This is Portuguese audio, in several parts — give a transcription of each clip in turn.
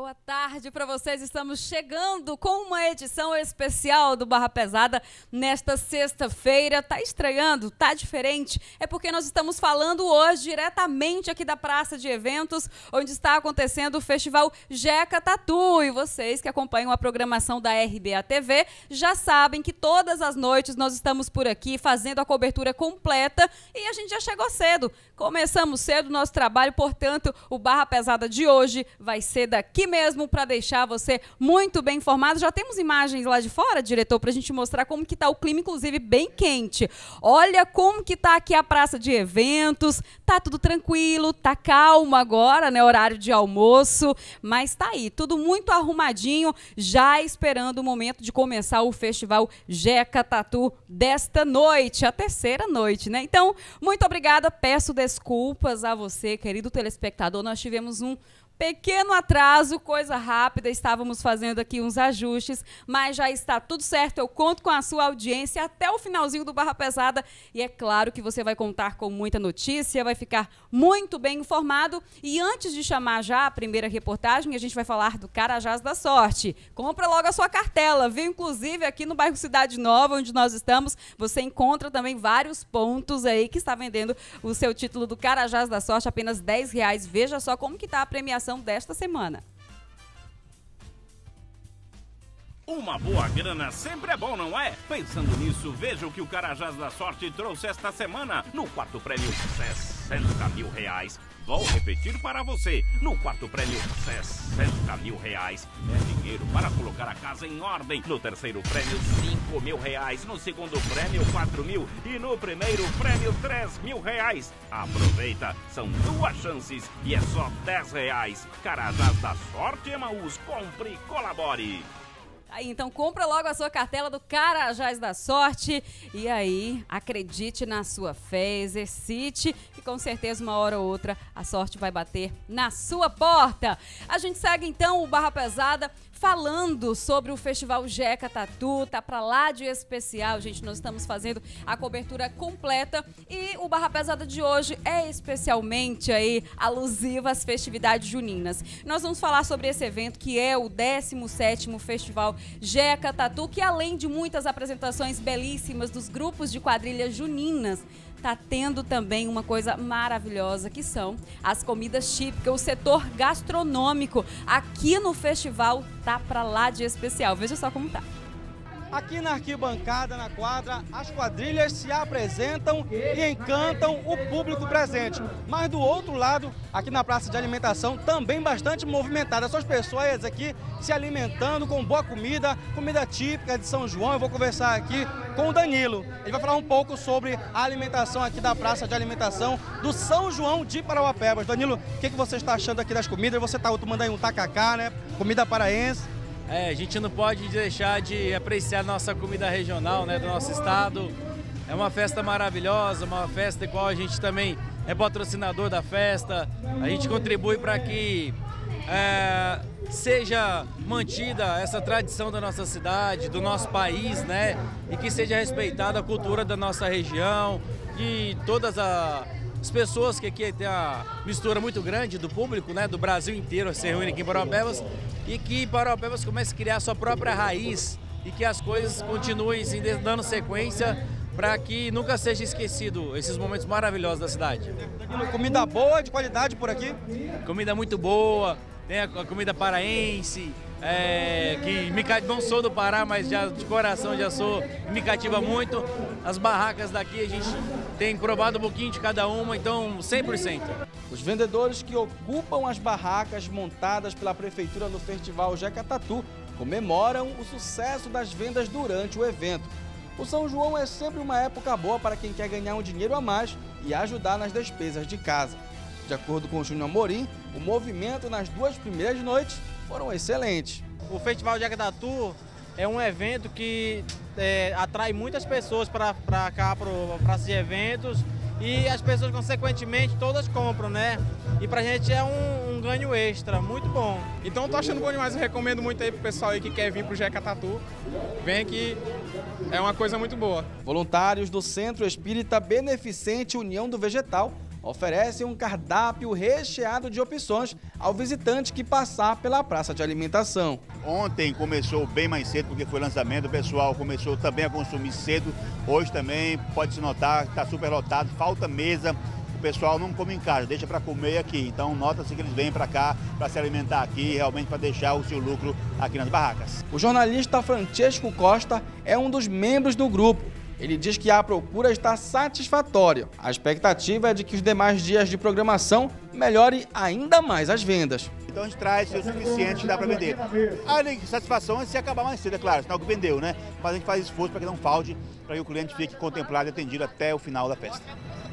Boa tarde para vocês. Estamos chegando com uma edição especial do Barra Pesada nesta sexta-feira. Tá estreando? Tá diferente? É porque nós estamos falando hoje diretamente aqui da Praça de Eventos, onde está acontecendo o Festival Jeca Tatu. E vocês que acompanham a programação da RBA TV já sabem que todas as noites nós estamos por aqui fazendo a cobertura completa e a gente já chegou cedo. Começamos cedo o nosso trabalho, portanto, o Barra Pesada de hoje vai ser daqui mesmo para deixar você muito bem informado. Já temos imagens lá de fora, diretor, para a gente mostrar como que tá o clima, inclusive bem quente. Olha como que tá aqui a praça de eventos, tá tudo tranquilo, tá calmo agora, né, horário de almoço, mas tá aí, tudo muito arrumadinho, já esperando o momento de começar o Festival Jeca Tatu desta noite, a terceira noite, né? Então, muito obrigada, peço desculpas a você, querido telespectador, nós tivemos um pequeno atraso, coisa rápida, estávamos fazendo aqui uns ajustes, mas já está tudo certo, eu conto com a sua audiência até o finalzinho do Barra Pesada e é claro que você vai contar com muita notícia, vai ficar muito bem informado e antes de chamar já a primeira reportagem, a gente vai falar do Carajás da Sorte. Compra logo a sua cartela, viu? Inclusive aqui no bairro Cidade Nova, onde nós estamos, você encontra também vários pontos aí que está vendendo o seu título do Carajás da Sorte, apenas R$10. Veja só como que está a premiação desta semana. Uma boa grana sempre é bom, não é? Pensando nisso, veja o que o Carajás da Sorte trouxe esta semana. No quarto prêmio, R$60 mil. Vou repetir para você. No quarto prêmio, R$60 mil. É dinheiro para colocar a casa em ordem. No terceiro prêmio, R$5 mil. No segundo prêmio, R$4 mil. E no primeiro prêmio, R$3 mil. Aproveita, são duas chances e é só R$10. Carajás da Sorte, Emaús, compre e colabore. Aí, então compra logo a sua cartela do Carajás da Sorte e aí acredite na sua fé, exercite e com certeza uma hora ou outra a sorte vai bater na sua porta. A gente segue então o Barra Pesada falando sobre o Festival Jeca Tatu, tá pra lá de especial, gente, nós estamos fazendo a cobertura completa e o Barra Pesada de hoje é especialmente aí alusiva às festividades juninas. Nós vamos falar sobre esse evento que é o 17º Festival Jeca Tatu, que além de muitas apresentações belíssimas dos grupos de quadrilhas juninas, tá tendo também uma coisa maravilhosa que são as comidas típicas, o setor gastronômico aqui no festival tá pra lá de especial. Veja só como tá. Aqui na arquibancada, na quadra, as quadrilhas se apresentam e encantam o público presente. Mas do outro lado, aqui na praça de alimentação, também bastante movimentada. São as pessoas aqui se alimentando com boa comida, comida típica de São João. Eu vou conversar aqui com o Danilo. Ele vai falar um pouco sobre a alimentação aqui da praça de alimentação do São João de Parauapebas. Danilo, o que você está achando aqui das comidas? Você está tomando aí um tacacá, né? Comida paraense. A gente não pode deixar de apreciar nossa comida regional, né, do nosso estado. É uma festa maravilhosa, uma festa igual a gente também é patrocinador da festa. A gente contribui para que seja mantida essa tradição da nossa cidade, do nosso país, né, e que seja respeitada a cultura da nossa região, de todas as pessoas que aqui tem a mistura muito grande do público, né, do Brasil inteiro se reúne aqui em Parauapebas e que Parauapebas comece a criar a sua própria raiz e que as coisas continuem se dando sequência para que nunca seja esquecido esses momentos maravilhosos da cidade. Comida boa, de qualidade por aqui? Comida muito boa, tem a comida paraense, que não sou do Pará, mas já de coração já sou, me cativa muito. As barracas daqui a gente tem provado um pouquinho de cada uma, então 100%. Os vendedores que ocupam as barracas montadas pela Prefeitura no Festival Jeca Tatu comemoram o sucesso das vendas durante o evento. O São João é sempre uma época boa para quem quer ganhar um dinheiro a mais e ajudar nas despesas de casa. De acordo com o Júnior Amorim, o movimento nas duas primeiras noites foram excelentes. O Festival Jeca Tatu é um evento que atrai muitas pessoas para cá, para a praça de eventos, e as pessoas, consequentemente, todas compram, né? E pra gente é um ganho extra, muito bom. Então tô achando bom demais, eu recomendo muito aí pro pessoal aí que quer vir pro Jeca Tatu. Vem aqui, é uma coisa muito boa. Voluntários do Centro Espírita Beneficente União do Vegetal oferece um cardápio recheado de opções ao visitante que passar pela praça de alimentação. Ontem começou bem mais cedo, porque foi lançamento, o pessoal começou também a consumir cedo. Hoje também pode-se notar que está super lotado, falta mesa. O pessoal não come em casa, deixa para comer aqui. Então nota-se que eles vêm para cá para se alimentar aqui, realmente para deixar o seu lucro aqui nas barracas. O jornalista Francesco Costa é um dos membros do grupo. Ele diz que a procura está satisfatória. A expectativa é de que os demais dias de programação melhore ainda mais as vendas. Então a gente traz o suficiente que dá para vender. A satisfação é se acabar mais cedo, é claro, sinal que vendeu, né? Mas a gente faz esforço para que não falte, para que o cliente fique contemplado e atendido até o final da festa.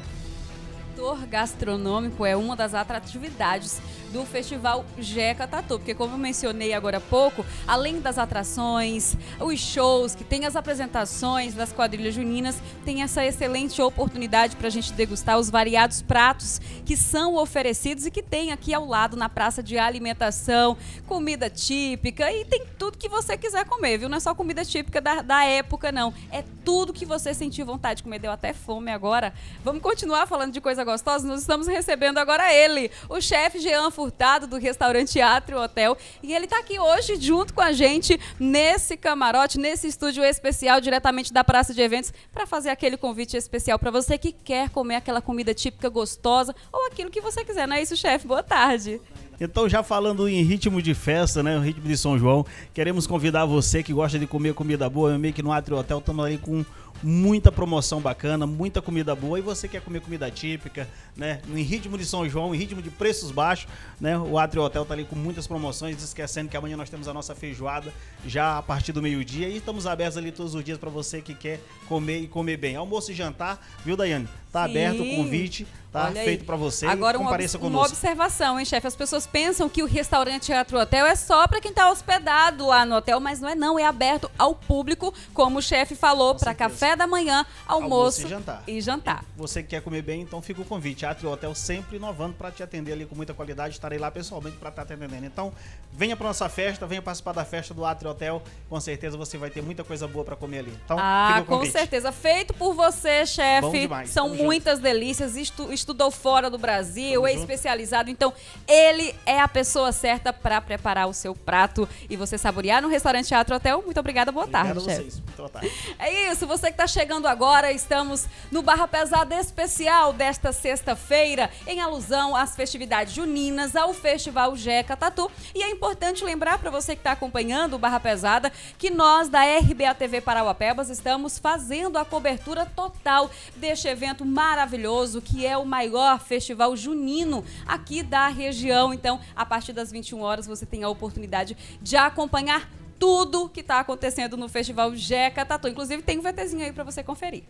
O setor gastronômico é uma das atratividades do Festival Jeca Tatu, porque como eu mencionei agora há pouco, além das atrações, os shows, que tem as apresentações das quadrilhas juninas, tem essa excelente oportunidade para a gente degustar os variados pratos que são oferecidos e que tem aqui ao lado na praça de alimentação, comida típica e tem tudo que você quiser comer, viu? Não é só comida típica da época, não. É tudo que você sentir vontade de comer. Deu até fome agora. Vamos continuar falando de coisa gostosa? Nós estamos recebendo agora ele, o chefe Jean Furtado, do restaurante Átrio Hotel, e ele está aqui hoje junto com a gente nesse camarote, nesse estúdio especial diretamente da Praça de Eventos, para fazer aquele convite especial para você que quer comer aquela comida típica gostosa ou aquilo que você quiser, não é isso, chefe? Boa tarde. Então, já falando em ritmo de festa, né, o ritmo de São João, queremos convidar você que gosta de comer comida boa, meio que no Átrio Hotel estamos ali com muita promoção bacana, muita comida boa, e você quer comer comida típica, né, em ritmo de São João, em ritmo de preços baixos, né, o Átrio Hotel tá ali com muitas promoções, esquecendo que amanhã nós temos a nossa feijoada já a partir do meio-dia e estamos abertos ali todos os dias para você que quer comer e comer bem. Almoço e jantar, viu, Daiane? Tá aberto o convite, tá feito para você. Agora compareça conosco. Uma observação, hein, chefe? As pessoas pensam que o restaurante Átrio Hotel é só para quem tá hospedado lá no hotel, mas não é não, é aberto ao público, como o chefe falou, para café da manhã, almoço e jantar. Você que quer comer bem, então fica o convite. Átrio Hotel sempre inovando para te atender ali com muita qualidade. Estarei lá pessoalmente para estar te atendendo. Então, venha para nossa festa, venha participar da festa do Átrio Hotel. Com certeza você vai ter muita coisa boa para comer ali. Então, fica o convite. Com certeza. Feito por você, chefe. Bom demais. São muitas delícias. Estudou fora do Brasil, é especializado. Então, ele é a pessoa certa para preparar o seu prato e você saborear no restaurante Átrio Hotel. Muito obrigada, boa tarde, chefe. Vocês. Boa tarde. É isso, você que está chegando agora, estamos no Barra Pesada especial desta sexta-feira, em alusão às festividades juninas, ao Festival Jeca Tatu. E é importante lembrar para você que está acompanhando o Barra Pesada que nós da RBA TV Parauapebas estamos fazendo a cobertura total deste evento maravilhoso que é o maior festival junino aqui da região. Então, a partir das 21 horas você tem a oportunidade de acompanhar tudo que está acontecendo no Festival Jeca Tatu. Inclusive, tem um VTzinho aí para você conferir.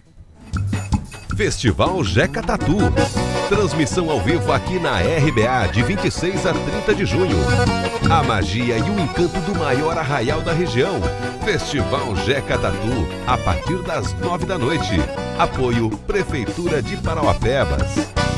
Festival Jeca Tatu. Transmissão ao vivo aqui na RBA de 26 a 30 de junho. A magia e o encanto do maior arraial da região. Festival Jeca Tatu, a partir das 9 da noite. Apoio Prefeitura de Parauapebas.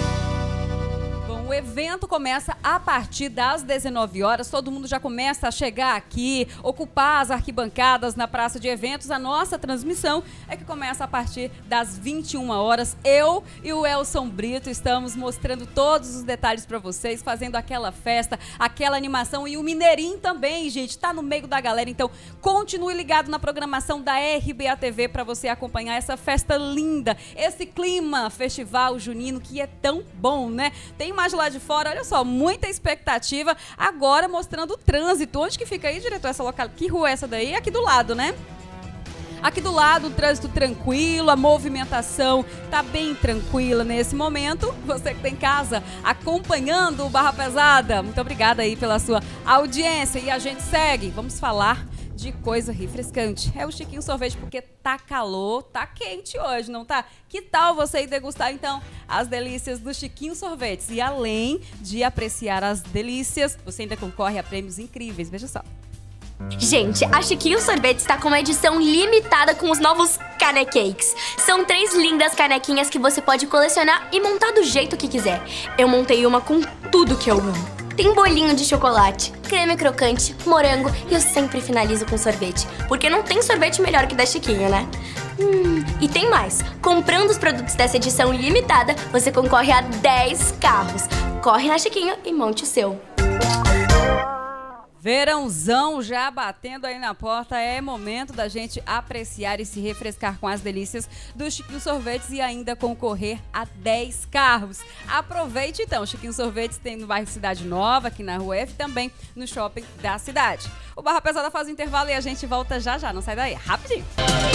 O evento começa a partir das 19 horas, todo mundo já começa a chegar aqui, ocupar as arquibancadas na praça de eventos. A nossa transmissão é que começa a partir das 21 horas. Eu e o Elson Brito estamos mostrando todos os detalhes para vocês, fazendo aquela festa, aquela animação, e o Mineirinho também, gente, tá no meio da galera. Então, continue ligado na programação da RBA TV para você acompanhar essa festa linda, esse clima festival junino que é tão bom, né? Tem imagem lá de fora, olha só, muita expectativa. Agora mostrando o trânsito. Onde que fica aí, diretor, essa local? Que rua é essa daí? Aqui do lado, né? Aqui do lado, o trânsito tranquilo, a movimentação tá bem tranquila nesse momento. Você que tem em casa acompanhando o Barra Pesada, muito obrigada aí pela sua audiência. E a gente segue, vamos falar de coisa refrescante. É o Chiquinho Sorvete, porque tá calor, tá quente hoje, não tá? Que tal você ir degustar, então, as delícias do Chiquinho Sorvetes? E além de apreciar as delícias, você ainda concorre a prêmios incríveis. Veja só. Gente, a Chiquinho Sorvetes está com uma edição limitada com os novos Canecakes. São 3 lindas canequinhas que você pode colecionar e montar do jeito que quiser. Eu montei uma com tudo que eu amo. Tem bolinho de chocolate, creme crocante, morango e eu sempre finalizo com sorvete, porque não tem sorvete melhor que da Chiquinho, né? E tem mais. Comprando os produtos dessa edição limitada, você concorre a 10 carros. Corre na Chiquinho e monte o seu. Verãozão já batendo aí na porta, é momento da gente apreciar e se refrescar com as delícias do Chiquinho Sorvetes e ainda concorrer a 10 carros. Aproveite então, Chiquinho Sorvetes tem no bairro Cidade Nova, aqui na Rua F, também no shopping da cidade. O Barra Pesada faz o intervalo e a gente volta já já, não sai daí, rapidinho.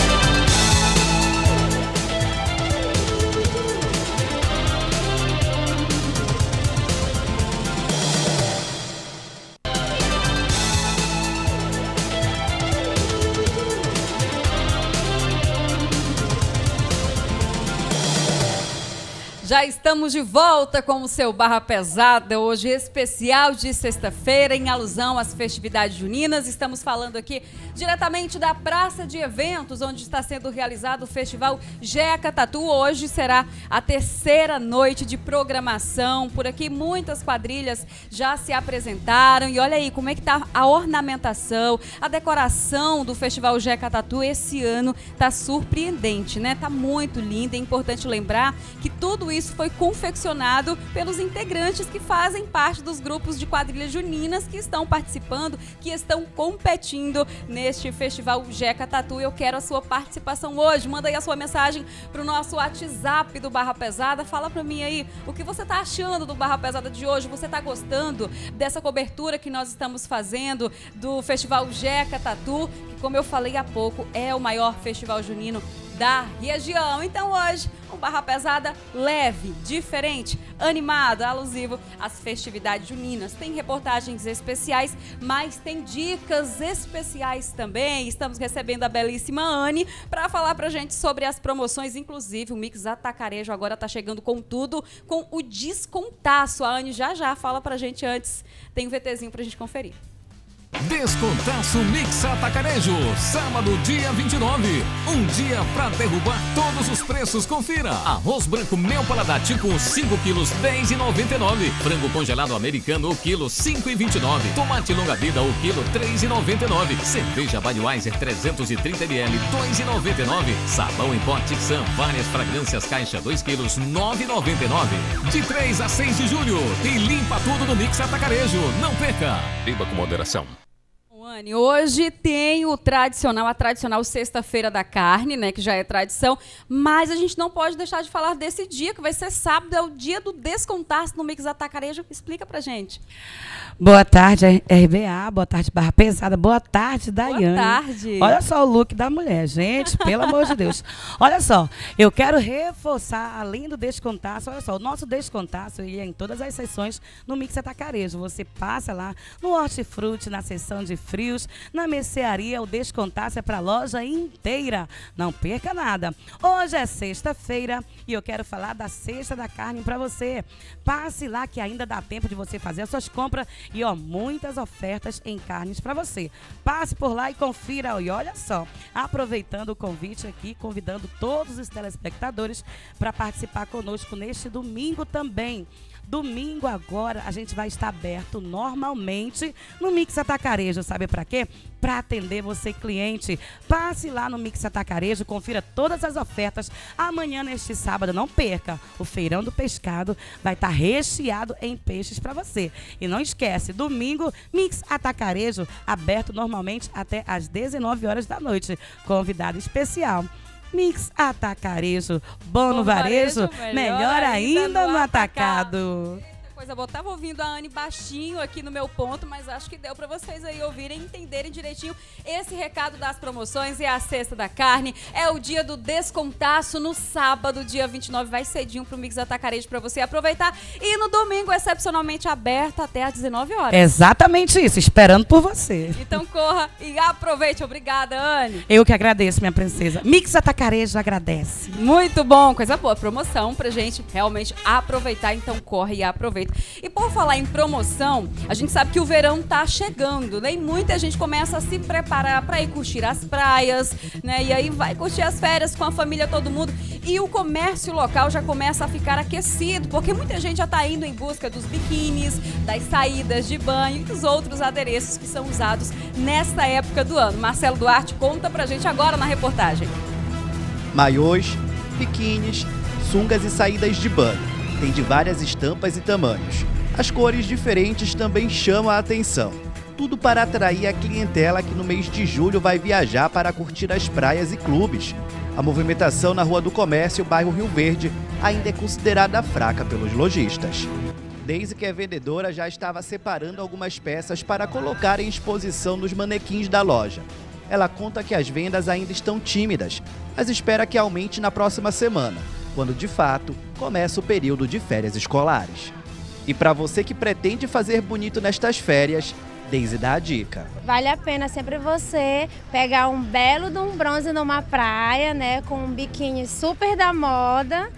Já estamos de volta com o seu Barra Pesada, hoje especial de sexta-feira, em alusão às festividades juninas. Estamos falando aqui diretamente da Praça de Eventos, onde está sendo realizado o Festival Jeca Tatu. Hoje será a terceira noite de programação. Por aqui muitas quadrilhas já se apresentaram e olha aí como é que tá a ornamentação, a decoração do Festival Jeca Tatu esse ano tá surpreendente, né? Tá muito linda. É importante lembrar que tudo isso foi confeccionado pelos integrantes que fazem parte dos grupos de quadrilhas juninas que estão participando, que estão competindo neste Festival Jeca Tatu. Eu quero a sua participação hoje. Manda aí a sua mensagem para o nosso WhatsApp do Barra Pesada. Fala para mim aí o que você está achando do Barra Pesada de hoje. Você está gostando dessa cobertura que nós estamos fazendo do Festival Jeca Tatu, que, como eu falei há pouco, é o maior festival junino da região. Então hoje, um Barra Pesada leve, diferente, animado, alusivo às festividades juninas. Tem reportagens especiais, mas tem dicas especiais também. Estamos recebendo a belíssima Anne para falar pra gente sobre as promoções, inclusive o Mix Atacarejo agora tá chegando com tudo, com o descontaço. A Anne já fala pra gente antes. Tem um VTzinho pra gente conferir. Descontaço Mix Atacarejo, sábado dia 29. Um dia pra derrubar todos os preços, confira. Arroz branco Meu Paladar tipo 5 quilos, R$10,99. Frango congelado americano, o quilo, R$5,29. Tomate longa vida, o quilo, R$3,99. Cerveja Budweiser 330 ml, R$2,99. Sabão em pó Tixan, várias fragrâncias caixa 2 quilos, R$9,99. De 3 a 6 de julho, tem limpa tudo no Mix Atacarejo. Não perca. Beba com moderação. Hoje tem a tradicional sexta-feira da carne, né, que já é tradição, mas a gente não pode deixar de falar desse dia, que vai ser sábado, é o dia do descontaço no Mix Atacarejo. Explica pra gente. Boa tarde, RBA, boa tarde, Barra Pesada, boa tarde, Daiane. Boa tarde. Olha só o look da mulher, gente, pelo amor de Deus. Olha só, eu quero reforçar, além do descontaço, olha só, o nosso descontaço ia em todas as sessões no Mix Atacarejo. Você passa lá no Hortifruti, na seção de frios, na mercearia, o descontaço é para a loja inteira. Não perca nada. Hoje é sexta-feira e eu quero falar da Sexta da Carne para você. Passe lá que ainda dá tempo de você fazer as suas compras e, ó, muitas ofertas em carnes para você. Passe por lá e confira. E olha só, aproveitando o convite aqui, convidando todos os telespectadores para participar conosco neste domingo também. Domingo agora a gente vai estar aberto normalmente no Mix Atacarejo. Sabe para quê? Para atender você, cliente. Passe lá no Mix Atacarejo, confira todas as ofertas. Amanhã, neste sábado, não perca. O Feirão do Pescado vai estar recheado em peixes para você. E não esquece, domingo, Mix Atacarejo, aberto normalmente até às 19 horas da noite. Convidado especial. Mix Atacarejo, bom no varejo, melhor ainda no atacado. Coisa boa. Tava ouvindo a Anne baixinho aqui no meu ponto, mas acho que deu para vocês aí ouvirem e entenderem direitinho esse recado das promoções. É a Sexta da Carne, é o dia do descontaço no sábado, dia 29, vai cedinho pro Mix Atacarejo para você aproveitar. E no domingo, excepcionalmente aberto até às 19 horas. Exatamente isso, esperando por você. Então corra e aproveite. Obrigada, Anne. Eu que agradeço, minha princesa. Mix Atacarejo agradece. Muito bom, coisa boa. Promoção pra gente realmente aproveitar, então corre e aproveita. E por falar em promoção, a gente sabe que o verão tá chegando, né? E muita gente começa a se preparar para ir curtir as praias, né? E aí vai curtir as férias com a família, todo mundo. E o comércio local já começa a ficar aquecido, porque muita gente já tá indo em busca dos biquínis, das saídas de banho e dos outros adereços que são usados nesta época do ano. Marcelo Duarte conta pra gente agora na reportagem. maiôs, biquínis, sungas e saídas de banho. Tem de várias estampas e tamanhos. As cores diferentes também chamam a atenção. Tudo para atrair a clientela que no mês de julho vai viajar para curtir as praias e clubes. A movimentação na Rua do Comércio, bairro Rio Verde, ainda é considerada fraca pelos lojistas. Desde que é vendedora, já estava separando algumas peças para colocar em exposição nos manequins da loja. Ela conta que as vendas ainda estão tímidas, mas espera que aumente na próxima semana, quando de fato começa o período de férias escolares. E para você que pretende fazer bonito nestas férias, Deise dá a dica. Vale a pena sempre você pegar um belo de um bronze numa praia, né, com um biquíni super da moda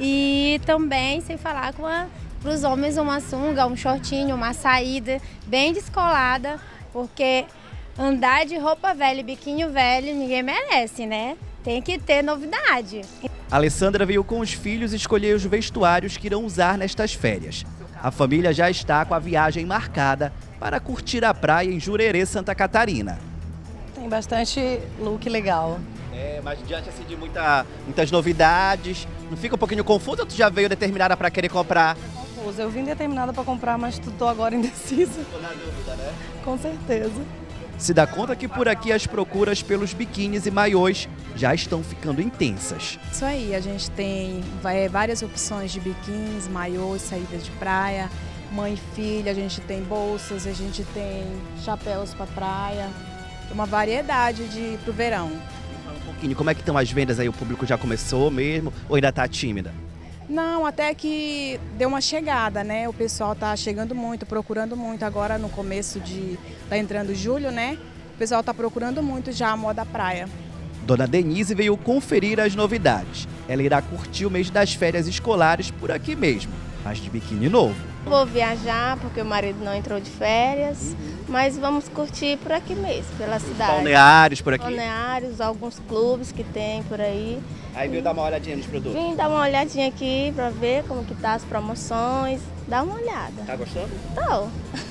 e também, sem falar, para os homens uma sunga, um shortinho, uma saída bem descolada, porque andar de roupa velha e biquíni velho ninguém merece, né? Tem que ter novidade. A Alessandra veio com os filhos escolher os vestuários que irão usar nestas férias. A família já está com a viagem marcada para curtir a praia em Jurerê, Santa Catarina. Tem bastante look legal. Mas diante assim, de muitas novidades, não fica um pouquinho confusa ou tu já veio determinada para querer comprar? Confusa, eu vim determinada para comprar, mas estou agora indecisa. Tô na dúvida, né? Com certeza. Se dá conta que por aqui as procuras pelos biquínis e maiôs já estão ficando intensas. Isso aí, a gente tem várias opções de biquínis, maiôs, saídas de praia, mãe e filha, a gente tem bolsas, a gente tem chapéus para praia, uma variedade pro verão. Fala um pouquinho, como é que estão as vendas aí? O público já começou mesmo ou ainda está tímida? Não, até que deu uma chegada, né? O pessoal tá chegando muito, procurando muito. Agora no começo tá entrando julho, né? O pessoal tá procurando muito já a moda praia. Dona Denise veio conferir as novidades. Ela irá curtir o mês das férias escolares por aqui mesmo, mas de biquíni novo. Vou viajar porque o marido não entrou de férias, mas vamos curtir por aqui mesmo, pela cidade. Balneários por aqui? Balneários, alguns clubes que tem por aí. Aí veio dar uma olhadinha nos produtos? Vim dar uma olhadinha aqui para ver como que tá as promoções, dá uma olhada. Tá gostando? Tô.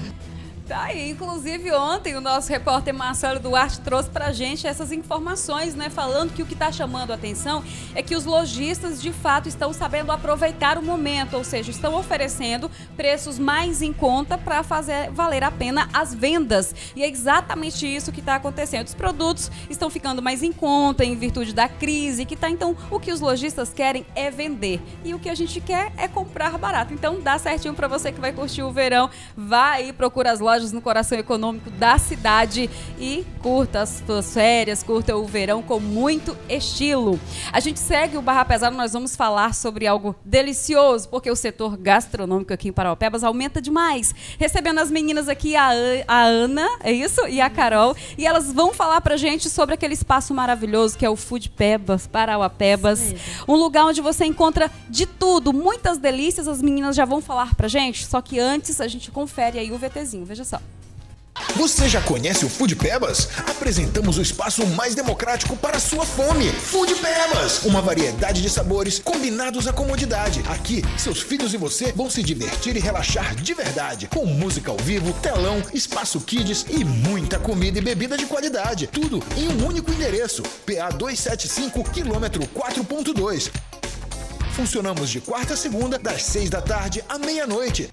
Tá aí, inclusive ontem o nosso repórter Marcelo Duarte trouxe pra gente essas informações, né? Falando que o que tá chamando a atenção é que os lojistas de fato estão sabendo aproveitar o momento, ou seja, estão oferecendo preços mais em conta para fazer valer a pena as vendas. E é exatamente isso que está acontecendo. Os produtos estão ficando mais em conta em virtude da crise que tá. Então, o que os lojistas querem é vender. E o que a gente quer é comprar barato. Então, dá certinho para você que vai curtir o verão. Vai aí, procura as lojas no coração econômico da cidade e curta as suas férias, curta o verão com muito estilo. A gente segue o Barra Pesada, nós vamos falar sobre algo delicioso, porque o setor gastronômico aqui em Parauapebas aumenta demais. Recebendo as meninas aqui, a Ana, é isso? E a Carol, e elas vão falar pra gente sobre aquele espaço maravilhoso que é o Food Pebas, Parauapebas. Um lugar onde você encontra de tudo, muitas delícias, as meninas já vão falar pra gente, só que antes a gente confere aí o VTzinho, veja só. Você já conhece o Food Pebas? Apresentamos o espaço mais democrático para a sua fome. Food Pebas, uma variedade de sabores combinados à comodidade. Aqui, seus filhos e você vão se divertir e relaxar de verdade. Com música ao vivo, telão, espaço kids e muita comida e bebida de qualidade. Tudo em um único endereço. PA 275, quilômetro 4.2. Funcionamos de quarta a segunda, das 6 da tarde à meia-noite.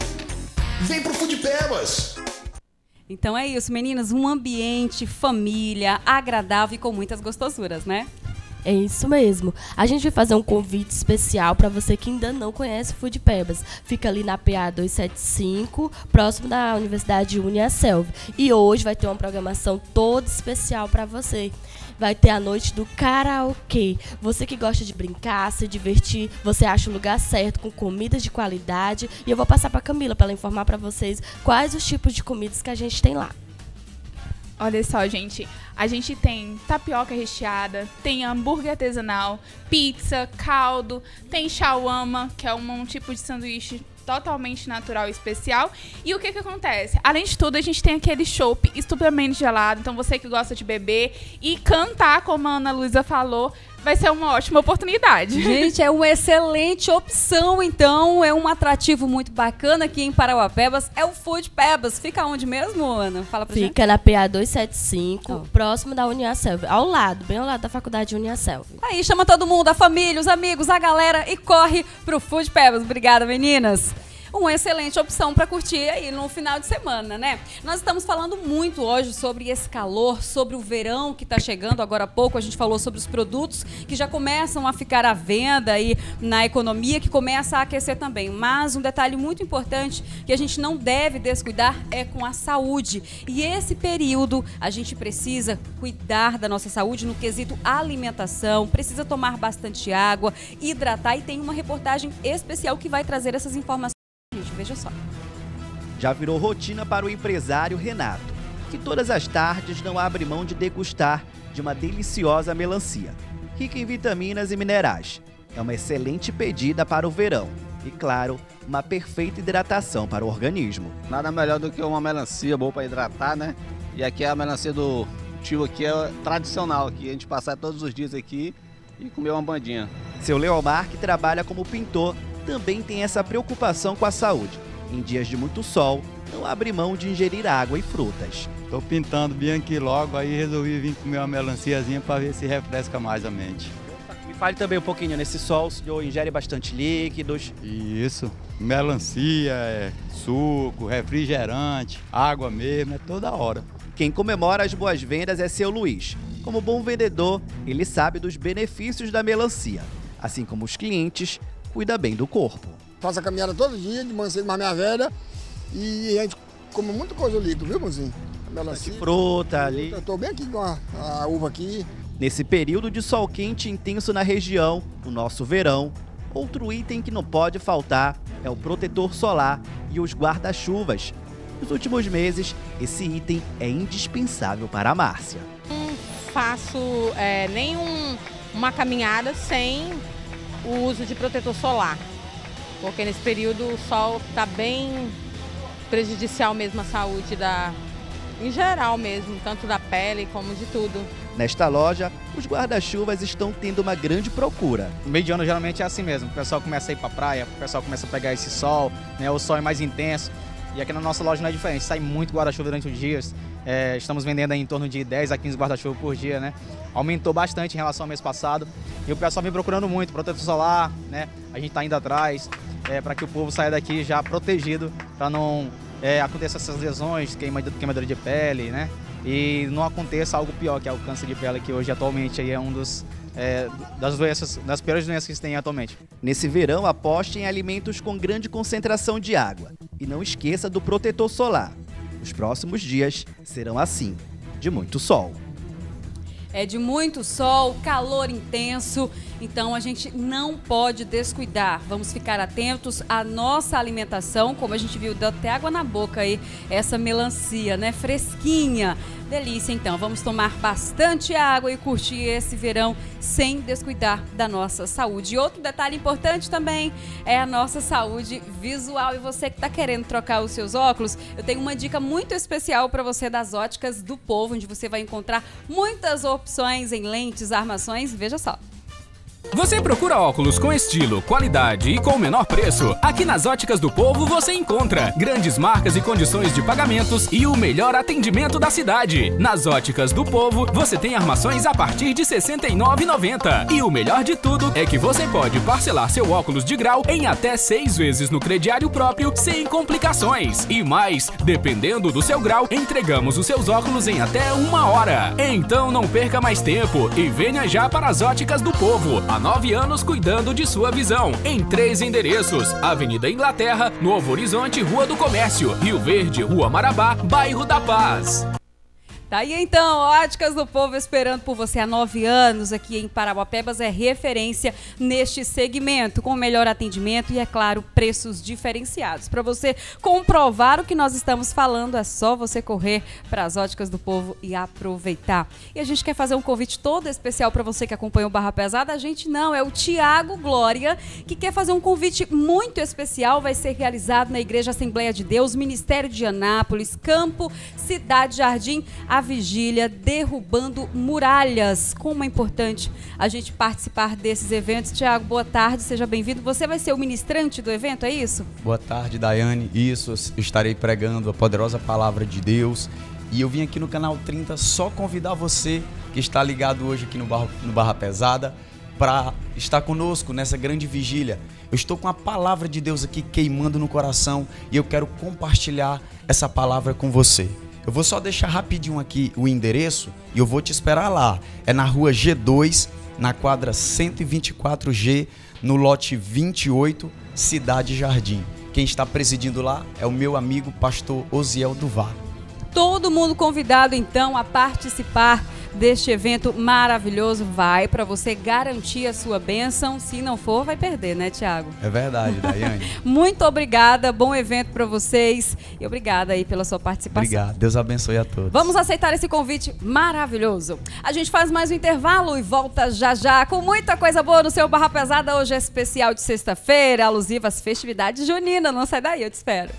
Vem pro Food Pebas! Então é isso, meninas, um ambiente, família, agradável e com muitas gostosuras, né? É isso mesmo. A gente vai fazer um convite especial para você que ainda não conhece o Food Pebas. Fica ali na PA 275, próximo da Universidade UniaSelv. E hoje vai ter uma programação toda especial para você. Vai ter a noite do karaokê. Você que gosta de brincar, se divertir, você acha o lugar certo com comidas de qualidade. E eu vou passar para a Camila para ela informar para vocês quais os tipos de comidas que a gente tem lá. Olha só, gente, a gente tem tapioca recheada, tem hambúrguer artesanal, pizza, caldo, tem shawarma, que é um tipo de sanduíche totalmente natural e especial. E o que acontece? Além de tudo, a gente tem aquele chopp estupidamente gelado. Então, você que gosta de beber e cantar, como a Ana Luísa falou, vai ser uma ótima oportunidade. Gente, é uma excelente opção, então. É um atrativo muito bacana aqui em Parauapebas. É o Food Pebas. Fica onde mesmo, Ana? Fala pra gente. Fica na PA 275, próximo da Uniaselv. Ao lado, bem ao lado da faculdade Uniaselv. Aí, chama todo mundo, a família, os amigos, a galera e corre pro Food Pebas. Obrigada, meninas. Uma excelente opção para curtir aí no final de semana, né? Nós estamos falando muito hoje sobre esse calor, sobre o verão que está chegando agora há pouco. A gente falou sobre os produtos que já começam a ficar à venda aí na economia, que começa a aquecer também. Mas um detalhe muito importante que a gente não deve descuidar é com a saúde. E esse período a gente precisa cuidar da nossa saúde no quesito alimentação, precisa tomar bastante água, hidratar, e tem uma reportagem especial que vai trazer essas informações. Gente, veja só. Já virou rotina para o empresário Renato, que todas as tardes não abre mão de degustar de uma deliciosa melancia, rica em vitaminas e minerais. É uma excelente pedida para o verão e, claro, uma perfeita hidratação para o organismo. Nada melhor do que uma melancia boa para hidratar, né? E aqui a melancia do tio aqui é tradicional, aqui a gente passa todos os dias aqui e comer uma bandinha. Seu Leomar, que trabalha como pintor, também tem essa preocupação com a saúde. Em dias de muito sol, não abre mão de ingerir água e frutas. Estou pintando bem aqui logo, aí resolvi vir comer uma melanciazinha para ver se refresca mais a mente. Me fale também um pouquinho, nesse sol o senhor ingere bastante líquidos? Isso, melancia, suco, refrigerante, água mesmo, é toda hora. Quem comemora as boas vendas é seu Luiz. Como bom vendedor, ele sabe dos benefícios da melancia. Assim como os clientes, cuida bem do corpo. Faço a caminhada todo dia, de manhã cedo, mais minha velha, e a gente come muita coisa líquida, viu, mozinho? Melancia, fruta ali. Eu tô bem aqui com a uva aqui. Nesse período de sol quente intenso na região, o nosso verão, outro item que não pode faltar é o protetor solar e os guarda-chuvas. Nos últimos meses, esse item é indispensável para a Márcia. Não faço uma caminhada sem o uso de protetor solar, porque nesse período o sol está bem prejudicial mesmo à saúde em geral mesmo, tanto da pele como de tudo. Nesta loja, os guarda-chuvas estão tendo uma grande procura. No meio de ano geralmente é assim mesmo, o pessoal começa a ir para a praia, o pessoal começa a pegar esse sol, né, o sol é mais intenso. E aqui na nossa loja não é diferente, sai muito guarda-chuva durante os dias. Estamos vendendo aí em torno de 10 a 15 guarda-chuva por dia, né? Aumentou bastante em relação ao mês passado. E o pessoal vem procurando muito, protetor solar, né? A gente está indo atrás para que o povo saia daqui já protegido, para não aconteça essas lesões, queimadura de pele, né? E não aconteça algo pior, que é o câncer de pele, que hoje atualmente aí é um das piores doenças que se tem atualmente. Nesse verão, aposte em alimentos com grande concentração de água. E não esqueça do protetor solar. Os próximos dias serão assim, de muito sol. É de muito sol, calor intenso, então a gente não pode descuidar. Vamos ficar atentos à nossa alimentação, como a gente viu, deu até água na boca aí, essa melancia, né? Fresquinha. Delícia, então. Vamos tomar bastante água e curtir esse verão sem descuidar da nossa saúde. E outro detalhe importante também é a nossa saúde visual. E você que está querendo trocar os seus óculos, eu tenho uma dica muito especial para você das Óticas do Povo, onde você vai encontrar muitas opções em lentes, armações. Veja só. Você procura óculos com estilo, qualidade e com o menor preço? Aqui nas Óticas do Povo você encontra grandes marcas e condições de pagamentos e o melhor atendimento da cidade. Nas Óticas do Povo você tem armações a partir de R$ 69,90. E o melhor de tudo é que você pode parcelar seu óculos de grau em até 6 vezes no crediário próprio sem complicações. E mais, dependendo do seu grau, entregamos os seus óculos em até 1 hora. Então não perca mais tempo e venha já para as Óticas do Povo. Há 9 anos cuidando de sua visão. Em 3 endereços: Avenida Inglaterra, Novo Horizonte, Rua do Comércio, Rio Verde, Rua Marabá, Bairro da Paz. Tá aí então, Óticas do Povo esperando por você há 9 anos aqui em Parauapebas, é referência neste segmento, com melhor atendimento e, é claro, preços diferenciados. Para você comprovar o que nós estamos falando, é só você correr para as Óticas do Povo e aproveitar. E a gente quer fazer um convite todo especial para você que acompanha o Barra Pesada. A gente não, é o Tiago Glória, que quer fazer um convite muito especial. Vai ser realizado na Igreja Assembleia de Deus, Ministério de Anápolis, Campo, Cidade Jardim, da vigília Derrubando Muralhas. Como é importante a gente participar desses eventos. Tiago, boa tarde, seja bem-vindo. Você vai ser o ministrante do evento, é isso? Boa tarde, Daiane. Isso, estarei pregando a poderosa palavra de Deus. E eu vim aqui no Canal 30 só convidar você que está ligado hoje aqui no Barra Pesada para estar conosco nessa grande vigília. Eu estou com a palavra de Deus aqui queimando no coração e eu quero compartilhar essa palavra com você. Eu vou só deixar rapidinho aqui o endereço e eu vou te esperar lá. É na rua G2, na quadra 124G, no lote 28, Cidade Jardim. Quem está presidindo lá é o meu amigo pastor Osiel Duvar. Todo mundo convidado, então, a participar deste evento maravilhoso. Vai para você garantir a sua bênção. Se não for, vai perder, né, Tiago? É verdade, Daiane. Muito obrigada, bom evento para vocês. E obrigada aí pela sua participação. Obrigado, Deus abençoe a todos. Vamos aceitar esse convite maravilhoso. A gente faz mais um intervalo e volta já já com muita coisa boa no seu Barra Pesada. Hoje é especial de sexta-feira, alusiva às festividades juninas. Não sai daí, eu te espero.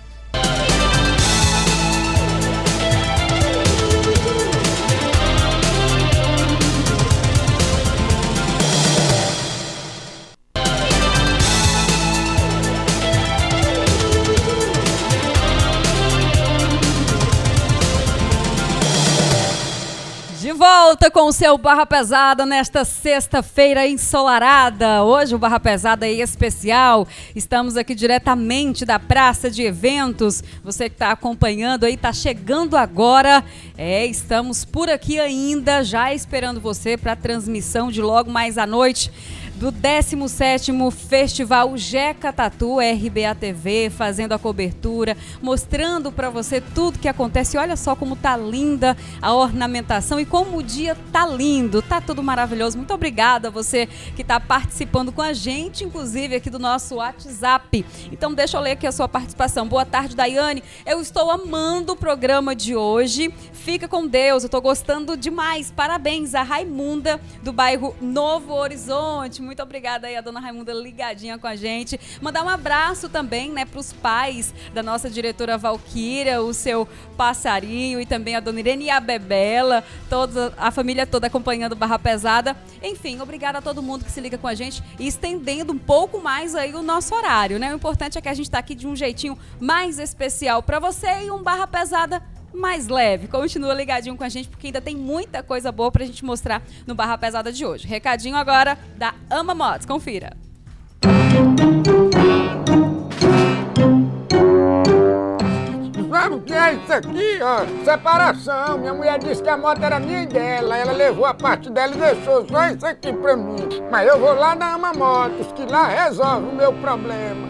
De volta com o seu Barra Pesada nesta sexta-feira ensolarada. Hoje o Barra Pesada é especial. Estamos aqui diretamente da Praça de Eventos. Você que está acompanhando aí, está chegando agora. Estamos por aqui ainda, já esperando você para a transmissão de logo mais à noite do 17º Festival Jeca Tatu RBA TV, fazendo a cobertura, mostrando para você tudo que acontece. Olha só como tá linda a ornamentação e como o dia tá lindo, tá tudo maravilhoso. Muito obrigada a você que está participando com a gente, inclusive aqui do nosso WhatsApp. Então deixa eu ler aqui a sua participação. Boa tarde, Daiane. Eu estou amando o programa de hoje. Fica com Deus, eu tô gostando demais. Parabéns a Raimunda do bairro Novo Horizonte. Muito obrigada aí a dona Raimunda ligadinha com a gente. Mandar um abraço também, né, para os pais da nossa diretora Valquíria, o seu passarinho e também a dona Irene e a Bebela, a família toda acompanhando Barra Pesada. Enfim, obrigada a todo mundo que se liga com a gente e estendendo um pouco mais aí o nosso horário, né? O importante é que a gente tá aqui de um jeitinho mais especial para você e um Barra Pesada mais leve. Continua ligadinho com a gente porque ainda tem muita coisa boa pra gente mostrar no Barra Pesada de hoje. Recadinho agora da Ama Motos, confira. Sabe o que é isso aqui, ó? Separação. Minha mulher disse que a moto era minha e dela. Ela levou a parte dela e deixou só isso aqui pra mim. Mas eu vou lá na Ama Motos, que lá resolve o meu problema.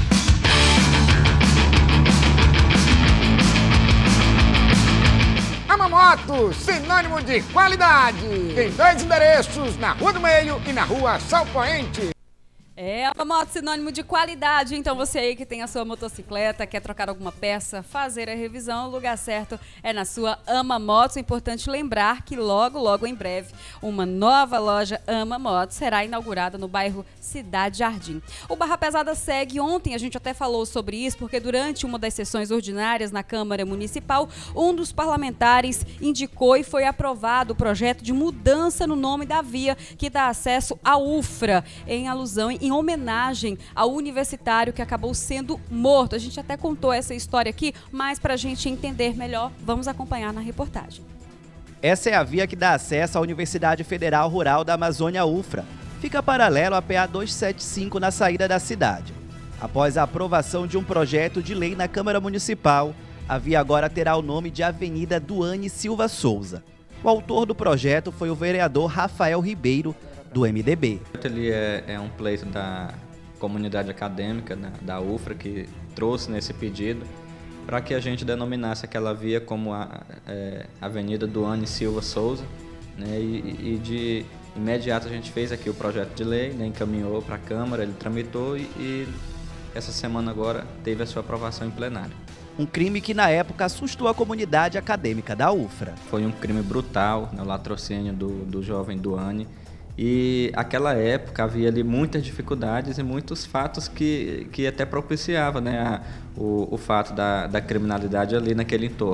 Ama Motos, sinônimo de qualidade. Tem 2 endereços, na Rua do Meio e na Rua Salpoente. Ama Motos, sinônimo de qualidade. Então você aí que tem a sua motocicleta, quer trocar alguma peça, fazer a revisão, o lugar certo é na sua Ama Motos. É importante lembrar que logo, logo em breve, uma nova loja Ama Motos será inaugurada no bairro Cidade Jardim. O Barra Pesada segue. Ontem a gente até falou sobre isso, porque durante uma das sessões ordinárias na Câmara Municipal, um dos parlamentares indicou e foi aprovado o projeto de mudança no nome da via que dá acesso à UFRA, em alusão, em homenagem ao universitário que acabou sendo morto. A gente até contou essa história aqui, mas para a gente entender melhor, vamos acompanhar na reportagem. Essa é a via que dá acesso à Universidade Federal Rural da Amazônia UFRA. Fica paralelo à PA 275 na saída da cidade. Após a aprovação de um projeto de lei na Câmara Municipal, a via agora terá o nome de Avenida Duane Silva Souza. O autor do projeto foi o vereador Rafael Ribeiro, do MDB. Ele é um pleito da comunidade acadêmica da UFRA que trouxe nesse pedido para que a gente denominasse aquela via como a Avenida Duane Silva Souza, né? E de imediato a gente fez aqui o projeto de lei, né? Encaminhou para a Câmara, ele tramitou e essa semana agora teve a sua aprovação em plenário. Um crime que na época assustou a comunidade acadêmica da UFRA. Foi um crime brutal, né? O latrocínio do jovem Duane. E naquela época havia ali muitas dificuldades e muitos fatos que até propiciavam, né, o fato da criminalidade ali naquele entorno.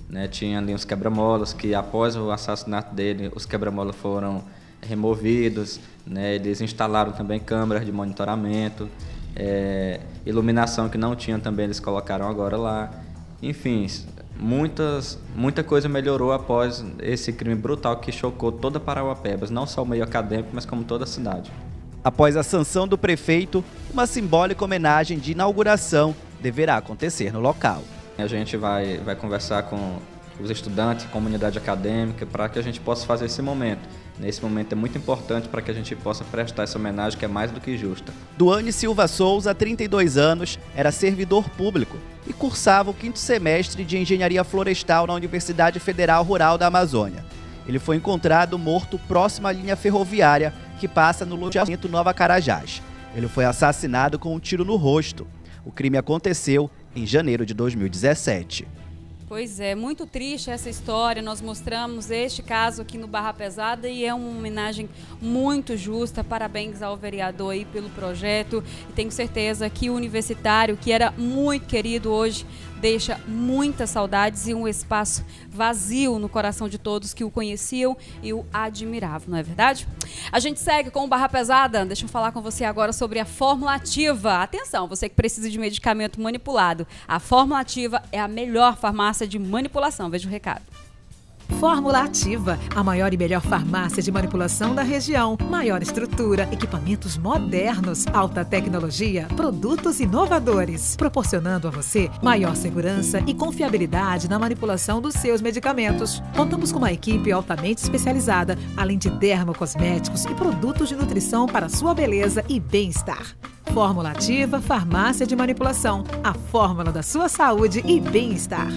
né? Tinha ali uns quebra-molas que, após o assassinato dele, os quebra-molas foram removidos, né? Eles instalaram também câmeras de monitoramento, iluminação que não tinha também eles colocaram agora lá. Enfim, muita coisa melhorou após esse crime brutal que chocou toda Parauapebas, não só o meio acadêmico, mas como toda a cidade. Após a sanção do prefeito, uma simbólica homenagem de inauguração deverá acontecer no local. A gente vai conversar com os estudantes, comunidade acadêmica, para que a gente possa fazer esse momento. Nesse momento é muito importante para que a gente possa prestar essa homenagem que é mais do que justa. Duane Silva Souza, 32 anos, era servidor público e cursava o 5º semestre de Engenharia Florestal na Universidade Federal Rural da Amazônia. Ele foi encontrado morto próximo à linha ferroviária que passa no loteamento Nova Carajás. Ele foi assassinado com um tiro no rosto. O crime aconteceu em janeiro de 2017. Pois é, muito triste essa história. Nós mostramos este caso aqui no Barra Pesada e é uma homenagem muito justa. Parabéns ao vereador aí pelo projeto. E tenho certeza que o universitário, que era muito querido, hoje deixa muitas saudades e um espaço vazio no coração de todos que o conheciam e o admiravam, não é verdade? A gente segue com o Barra Pesada. Deixa eu falar com você agora sobre a Fórmula Ativa. Atenção, você que precisa de medicamento manipulado. A Fórmula Ativa é a melhor farmácia de manipulação. Veja o recado. Fórmula Ativa, a maior e melhor farmácia de manipulação da região. Maior estrutura, equipamentos modernos, alta tecnologia, produtos inovadores, proporcionando a você maior segurança e confiabilidade na manipulação dos seus medicamentos. Contamos com uma equipe altamente especializada, além de dermocosméticos e produtos de nutrição para sua beleza e bem-estar. Fórmula Ativa, farmácia de manipulação, a fórmula da sua saúde e bem-estar.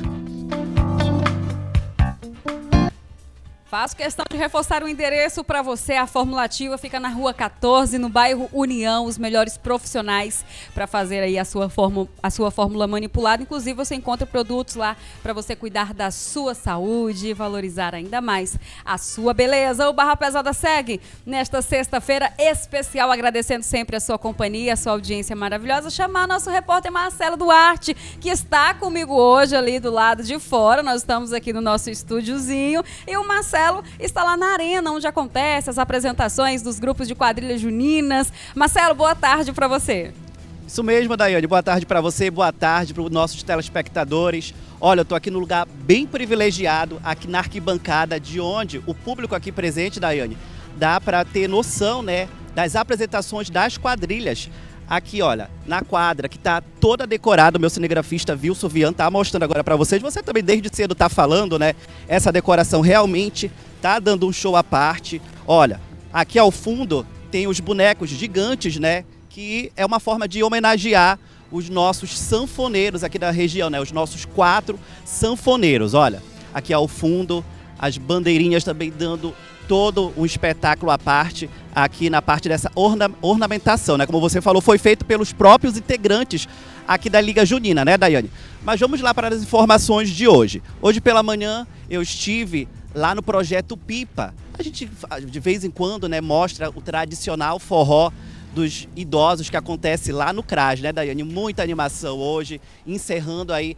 Faço questão de reforçar o endereço para você. A Fórmula Ativa fica na Rua 14, no bairro União. Os melhores profissionais para fazer aí a sua fórmula manipulada. Inclusive, você encontra produtos lá para você cuidar da sua saúde e valorizar ainda mais a sua beleza. O Barra Pesada segue nesta sexta-feira especial, agradecendo sempre a sua companhia, a sua audiência maravilhosa. Chamar nosso repórter Marcelo Duarte, que está comigo hoje ali do lado de fora. Nós estamos aqui no nosso estúdiozinho e o Marcelo está lá na arena, onde acontecem as apresentações dos grupos de quadrilhas juninas. Marcelo, boa tarde para você. Isso mesmo, Daiane. Boa tarde para você, boa tarde para os nossos telespectadores. Olha, eu estou aqui num lugar bem privilegiado, aqui na arquibancada, de onde o público aqui presente, Daiane, dá para ter noção, né, das apresentações das quadrilhas. Aqui, olha, na quadra, que está toda decorada, o meu cinegrafista Wilson Vian está mostrando agora para vocês. Você também desde cedo está falando, né? Essa decoração realmente está dando um show à parte. Olha, aqui ao fundo tem os bonecos gigantes, né? Que é uma forma de homenagear os nossos sanfoneiros aqui da região, né? Os nossos 4 sanfoneiros. Olha, aqui ao fundo, as bandeirinhas também dando todo um espetáculo à parte aqui na parte dessa ornamentação, né? Como você falou, foi feito pelos próprios integrantes aqui da Liga Junina, né, Daiane? Mas vamos lá para as informações de hoje. Hoje pela manhã eu estive lá no Projeto Pipa. A gente de vez em quando, né, mostra o tradicional forró dos idosos que acontece lá no CRAS, né, Daiane? Muita animação hoje, encerrando aí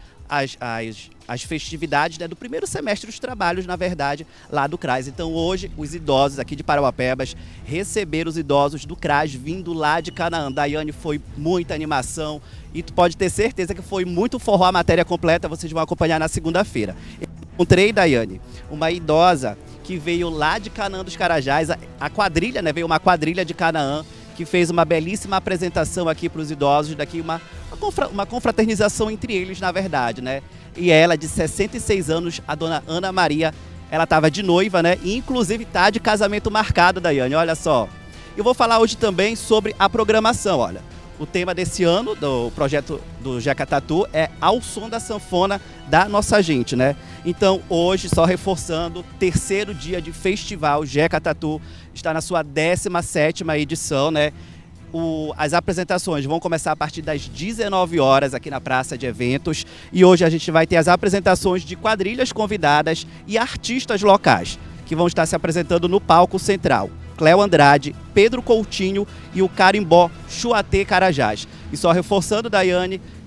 as festividades, né, do primeiro semestre dos trabalhos, na verdade, lá do CRAS. Então hoje os idosos aqui de Parauapebas receberam os idosos do CRAS vindo lá de Canaã. Daiane, foi muita animação e tu pode ter certeza que foi muito forró. A matéria completa vocês vão acompanhar na segunda-feira. Encontrei, Daiane, uma idosa que veio lá de Canaã dos Carajás, a quadrilha, né, veio uma quadrilha de Canaã, que fez uma belíssima apresentação aqui para os idosos, daqui uma confraternização entre eles, na verdade, né? E ela, de 66 anos, a dona Ana Maria, ela estava de noiva, né? E inclusive tá de casamento marcado, Daiane, olha só. Eu vou falar hoje também sobre a programação, olha. O tema desse ano, do projeto do Jeca Tatu, é Ao Som da Sanfona da Nossa Gente, né? Então, hoje, só reforçando, 3º dia de festival Jeca Tatu, está na sua 17ª edição, né? As apresentações vão começar a partir das 19 horas aqui na Praça de Eventos. E hoje a gente vai ter as apresentações de quadrilhas convidadas e artistas locais, que vão estar se apresentando no palco central. Cléo Andrade, Pedro Coutinho e o Carimbó Chuatê Carajás. E só reforçando, Daiane,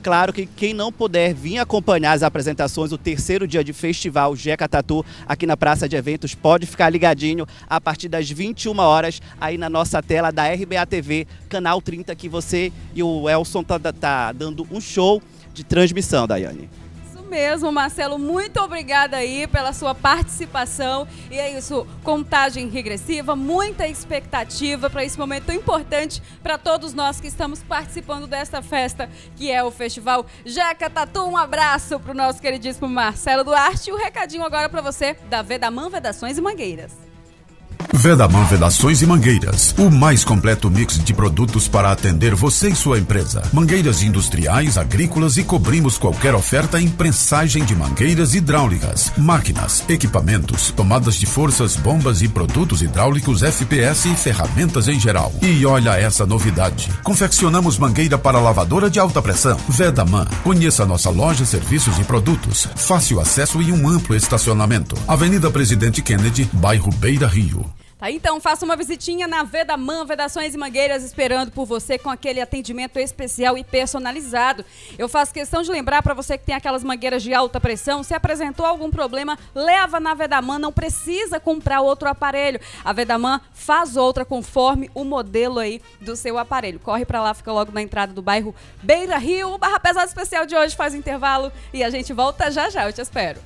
Claro que quem não puder vir acompanhar as apresentações, o terceiro dia de festival Jeca Tatu, aqui na Praça de Eventos, pode ficar ligadinho a partir das 21 horas aí na nossa tela da RBA TV, canal 30, que você e o Elson tá dando um show de transmissão, Daiane. Mesmo, Marcelo, muito obrigada aí pela sua participação. E é isso, contagem regressiva, muita expectativa para esse momento tão importante para todos nós que estamos participando desta festa, que é o Festival Jeca Tatu. Um abraço para o nosso queridíssimo Marcelo Duarte. E o recadinho agora para você da Vedaman Vedações e Mangueiras. Vedaman Vedações e Mangueiras, o mais completo mix de produtos para atender você e sua empresa. Mangueiras industriais, agrícolas e cobrimos qualquer oferta em prensagem de mangueiras hidráulicas, máquinas, equipamentos, tomadas de forças, bombas e produtos hidráulicos FPS e ferramentas em geral. E olha essa novidade, confeccionamos mangueira para lavadora de alta pressão. Vedaman, conheça nossa loja, serviços e produtos, fácil acesso e um amplo estacionamento. Avenida Presidente Kennedy, bairro Beira Rio. Tá, então faça uma visitinha na Vedaman Vedações e Mangueiras, esperando por você com aquele atendimento especial e personalizado. Eu faço questão de lembrar para você que tem aquelas mangueiras de alta pressão, se apresentou algum problema, leva na Vedaman, não precisa comprar outro aparelho. A Vedaman faz outra conforme o modelo aí do seu aparelho. Corre para lá, fica logo na entrada do bairro Beira Rio. O Barra Pesada especial de hoje faz intervalo e a gente volta já já, eu te espero.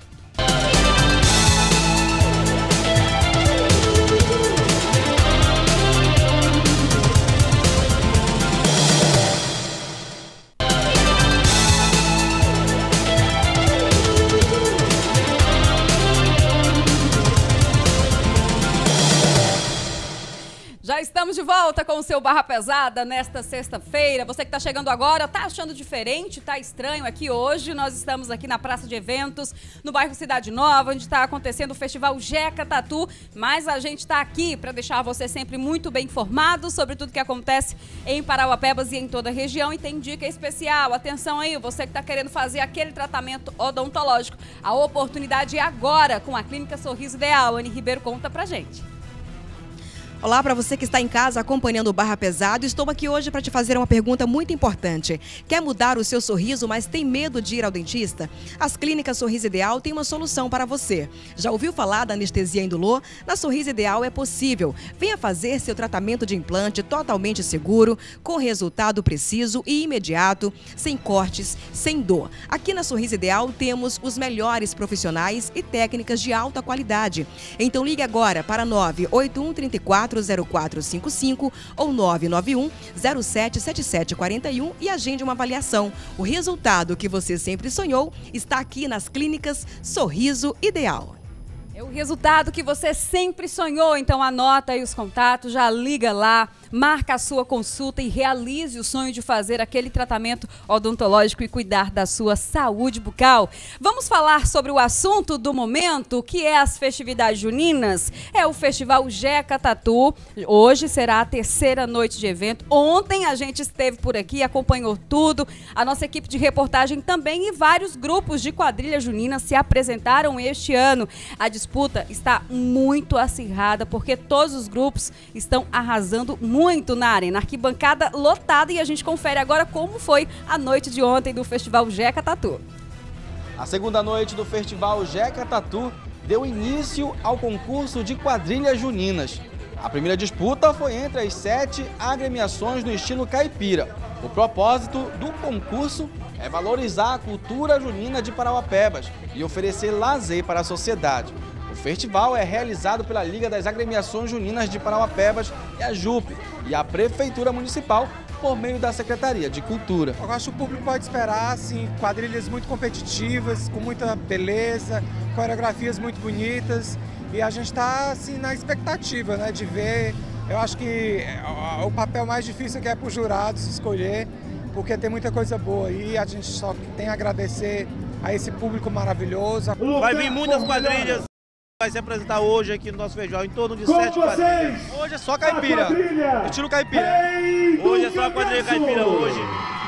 Já estamos de volta com o seu Barra Pesada nesta sexta-feira. Você que está chegando agora, tá achando diferente, tá estranho aqui hoje. Nós estamos aqui na Praça de Eventos, no bairro Cidade Nova, onde está acontecendo o Festival Jeca Tatu. Mas a gente está aqui para deixar você sempre muito bem informado sobre tudo que acontece em Parauapebas e em toda a região. E tem dica especial. Atenção aí, você que está querendo fazer aquele tratamento odontológico. A oportunidade é agora com a Clínica Sorriso Ideal. Anny Ribeiro conta pra gente. Olá para você que está em casa acompanhando o Barra Pesado. Estou aqui hoje para te fazer uma pergunta muito importante. Quer mudar o seu sorriso, mas tem medo de ir ao dentista? As Clínicas Sorriso Ideal têm uma solução para você. Já ouviu falar da anestesia indolor? Na Sorriso Ideal é possível. Venha fazer seu tratamento de implante totalmente seguro, com resultado preciso e imediato, sem cortes, sem dor. Aqui na Sorriso Ideal temos os melhores profissionais e técnicas de alta qualidade. Então ligue agora para 981 34 0455 ou 991 077741 e agende uma avaliação. O resultado que você sempre sonhou está aqui nas Clínicas Sorriso Ideal. É o resultado que você sempre sonhou, então anota aí os contatos, já liga lá, marca a sua consulta e realize o sonho de fazer aquele tratamento odontológico e cuidar da sua saúde bucal. Vamos falar sobre o assunto do momento, que é as festividades juninas. É o Festival Jeca Tatu. Hoje será a terceira noite de evento. Ontem a gente esteve por aqui, acompanhou tudo. A nossa equipe de reportagem também e vários grupos de quadrilha junina se apresentaram este ano. A disputa está muito acirrada porque todos os grupos estão arrasando muito na arena. Arquibancada lotada e a gente confere agora como foi a noite de ontem do Festival Jeca Tatu. A segunda noite do Festival Jeca Tatu deu início ao concurso de quadrilhas juninas. A primeira disputa foi entre as 7 agremiações no estilo caipira. O propósito do concurso é valorizar a cultura junina de Parauapebas e oferecer lazer para a sociedade. O festival é realizado pela Liga das Agremiações Juninas de Parauapebas e a JUP e a Prefeitura Municipal por meio da Secretaria de Cultura. Eu acho que o público pode esperar assim, quadrilhas muito competitivas, com muita beleza, coreografias muito bonitas e a gente está assim, na expectativa, né, de ver. Eu acho que o papel mais difícil que é para os jurados escolher, porque tem muita coisa boa e a gente só tem a agradecer a esse público maravilhoso. Vai vir muitas quadrilhas, vai se apresentar hoje aqui no nosso festival, em torno de 7 quadrilhas. Hoje é só caipira, estilo caipira. Hoje é só a quadrilha caipira hoje.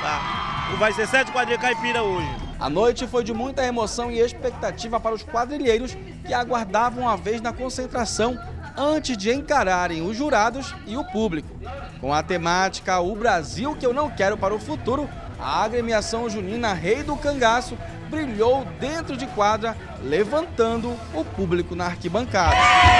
Tá. Vai ser 7 quadrilhas caipira hoje. A noite foi de muita emoção e expectativa para os quadrilheiros que aguardavam a vez na concentração antes de encararem os jurados e o público. Com a temática O Brasil que eu não quero para o futuro, a agremiação junina Rei do Cangaço brilhou dentro de quadra, levantando o público na arquibancada.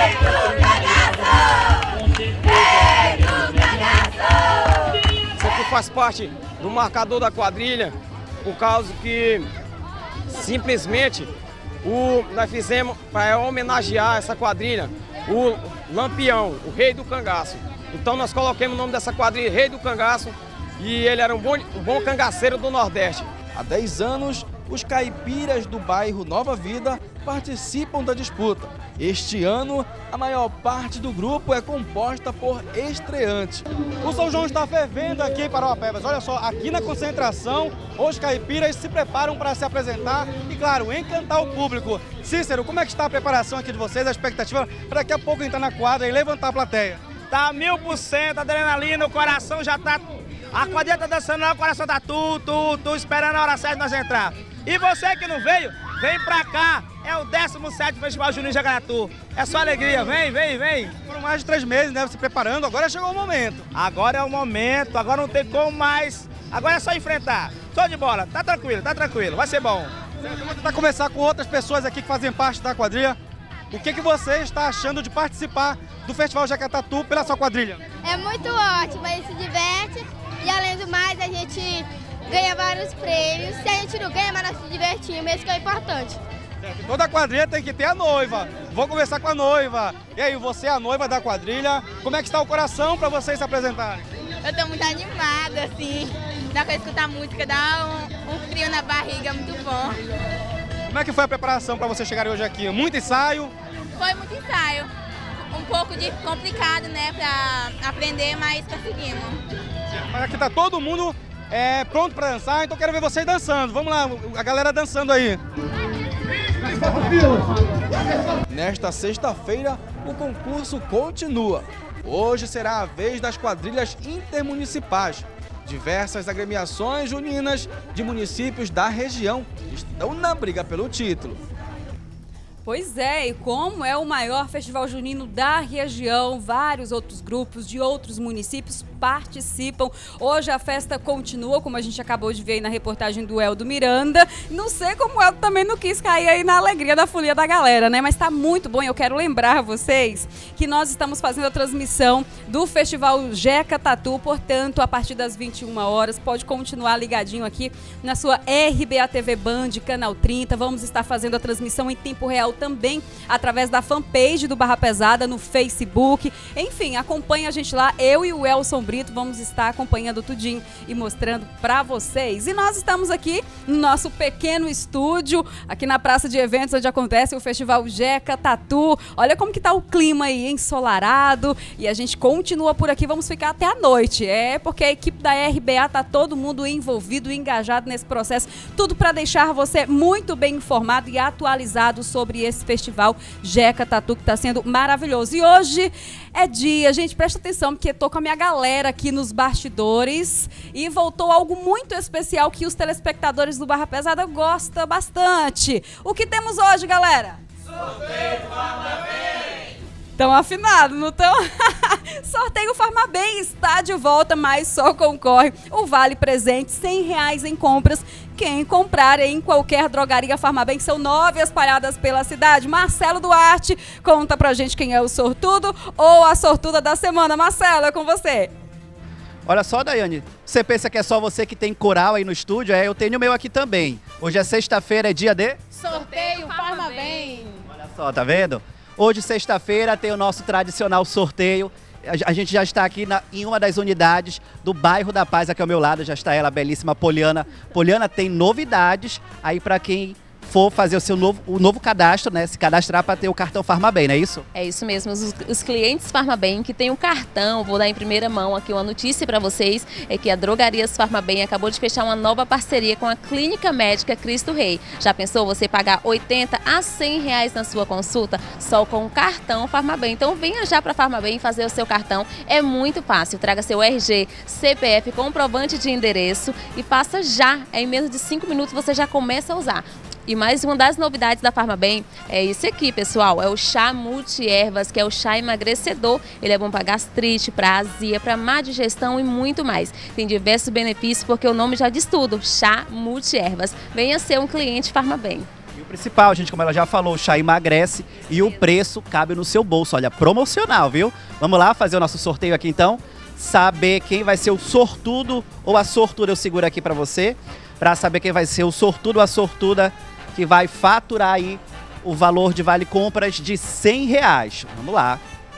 Isso aqui faz parte do marcador da quadrilha, por causa que simplesmente nós fizemos para homenagear essa quadrilha, o Lampião, o Rei do Cangaço. Então nós colocamos o nome dessa quadrilha, Rei do Cangaço, e ele era um bom cangaceiro do Nordeste. Há 10 anos, os caipiras do bairro Nova Vida participam da disputa. Este ano, a maior parte do grupo é composta por estreantes. O São João está fervendo aqui para Parauapebas. Olha só, aqui na concentração, os caipiras se preparam para se apresentar e, claro, encantar o público. Cícero, como é que está a preparação aqui de vocês, a expectativa para daqui a pouco entrar na quadra e levantar a plateia? Tá 1000%, adrenalina, o coração já tá... A quadrilha tá dançando, o coração tá tu, esperando a hora certa de nós entrar. E você que não veio, vem pra cá. É o 17º Festival Junino de Jacaratu. É só alegria, vem. Foram mais de 3 meses, né, se preparando, agora chegou o momento. Agora é o momento, agora não tem como mais. Agora é só enfrentar. Show de bola, tá tranquilo, vai ser bom. Eu vou tentar conversar com outras pessoas aqui que fazem parte da quadrilha. O que você está achando de participar do Festival Jacaratu pela sua quadrilha? É muito ótimo, a gente se diverte e além do mais a gente ganha vários prêmios. Se a gente não ganha, mas nós se divertimos, isso que é importante. Toda quadrilha tem que ter a noiva. Vou conversar com a noiva. E aí, você é a noiva da quadrilha. Como é que está o coração para vocês se apresentarem? Eu tô muito animada, assim. Dá pra escutar música, dá um frio na barriga, muito bom. Como é que foi a preparação para você chegar hoje aqui? Muito ensaio? Foi muito ensaio. Um pouco complicado, né, pra aprender, mas conseguimos. Mas aqui tá todo mundo pronto para dançar, então quero ver vocês dançando. Vamos lá, a galera dançando aí. Nesta sexta-feira, o concurso continua. Hoje será a vez das quadrilhas intermunicipais. Diversas agremiações juninas de municípios da região estão na briga pelo título. Pois é, e como é o maior festival junino da região, vários outros grupos de outros municípios participam. Hoje a festa continua, como a gente acabou de ver aí na reportagem do Eldo Miranda. Não sei como o Eldo também não quis cair aí na alegria da folia da galera, né? Mas tá muito bom e eu quero lembrar a vocês que nós estamos fazendo a transmissão do Festival Jacaratu, portanto, a partir das 21 horas, pode continuar ligadinho aqui na sua RBA TV Band, Canal 30. Vamos estar fazendo a transmissão em tempo real também através da fanpage do Barra Pesada no Facebook. Enfim, acompanha a gente lá, eu e o Elson Brito vamos estar acompanhando tudinho e mostrando pra vocês. E nós estamos aqui no nosso pequeno estúdio, aqui na praça de eventos onde acontece o Festival Jacaratu. Olha como que tá o clima aí, ensolarado, e a gente continua por aqui, vamos ficar até a noite. É porque a equipe da RBA tá todo mundo envolvido, engajado nesse processo, tudo para deixar você muito bem informado e atualizado sobre esse festival Jacaratu, que está sendo maravilhoso. E hoje é dia, gente, presta atenção, porque tô com a minha galera aqui nos bastidores e voltou algo muito especial que os telespectadores do Barra Pesada gostam bastante. O que temos hoje, galera? Sorteio Farma Bem! Estão afinados, não estão? Sorteio Farma Bem está de volta, mas só concorre o Vale Presente, R$100 em compras. Quem comprar em qualquer drogaria Farma Bem, são 9 espalhadas pela cidade. Marcelo Duarte, conta pra gente quem é o sortudo ou a sortuda da semana. Marcelo, é com você. Olha só, Daiane, você pensa que é só você que tem coral aí no estúdio? Eu tenho o meu aqui também. Hoje é sexta-feira, é dia de... Sorteio Farma Bem. Olha só, tá vendo? Hoje, sexta-feira, tem o nosso tradicional sorteio. A gente já está aqui em uma das unidades do bairro da Paz, aqui ao meu lado, já está ela, a belíssima Poliana. Poliana, tem novidades aí para quem for fazer o seu novo cadastro, né? Se cadastrar para ter o cartão Farma Bem, não é isso? É isso mesmo, os clientes Farma Bem que tem um cartão, vou dar em primeira mão aqui uma notícia para vocês, é que a Drogarias Farma Bem acabou de fechar uma nova parceria com a Clínica Médica Cristo Rei. Já pensou você pagar R$80 a R$100 na sua consulta só com o cartão Farma Bem? Então venha já para Farma Bem fazer o seu cartão, é muito fácil, traga seu RG, CPF, comprovante de endereço e passa já, em menos de 5 minutos você já começa a usar. E mais uma das novidades da Farmabem é esse aqui, pessoal, é o chá multi-ervas, que é o chá emagrecedor. Ele é bom para gastrite, para azia, para má digestão e muito mais. Tem diversos benefícios porque o nome já diz tudo, chá multi-ervas. Venha ser um cliente Farmabem. E o principal, gente, como ela já falou, o chá emagrece e o preço cabe no seu bolso. Olha, promocional, viu? Vamos lá fazer o nosso sorteio aqui então. Saber quem vai ser o sortudo ou a sortuda, eu seguro aqui para você. Para saber quem vai ser o sortudo ou a sortuda que vai faturar aí o valor de vale compras de R$100. Vamos lá.